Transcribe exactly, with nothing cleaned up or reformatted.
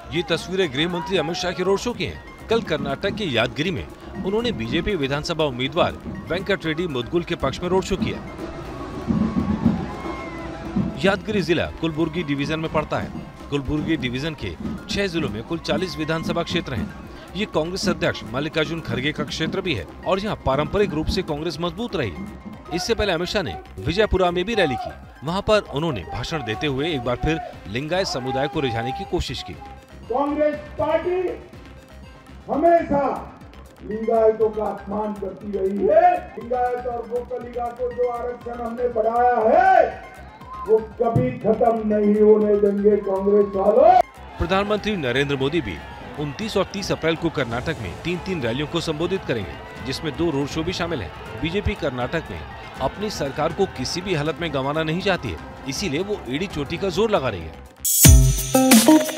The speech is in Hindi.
ये तस्वीरें गृह मंत्री अमित शाह के रोड शो की हैं। कल कर्नाटक के यादगिरी में उन्होंने बीजेपी विधानसभा उम्मीदवार वेंकट रेड्डी मुदगुल के पक्ष में रोड शो किया। यादगिरी जिला कुलबुर्गी डिवीजन में पड़ता है। कुलबुर्गी डिवीजन के छह जिलों में कुल चालीस विधानसभा क्षेत्र हैं। ये कांग्रेस अध्यक्ष मल्लिकार्जुन खड़गे का क्षेत्र भी है और यहाँ पारंपरिक रूप से कांग्रेस मजबूत रही। इससे पहले अमित शाह ने विजयपुरा में भी रैली की। वहाँ पर उन्होंने भाषण देते हुए एक बार फिर लिंगायत समुदाय को रिझाने की कोशिश की। कांग्रेस पार्टी हमेशा लिंगायतों का अपमान करती रही है। लिंगायत और गोकलिगा को जो आरक्षण हमने बढ़ाया है वो कभी खत्म नहीं होने देंगे कांग्रेस वालों। प्रधानमंत्री नरेंद्र मोदी भी उनतीस और तीस अप्रैल को कर्नाटक में तीन तीन रैलियों को संबोधित करेंगे, जिसमें दो रोड शो भी शामिल हैं। बीजेपी कर्नाटक में अपनी सरकार को किसी भी हालत में गंवाना नहीं चाहती है, इसीलिए वो एड़ी चोटी का जोर लगा रही है।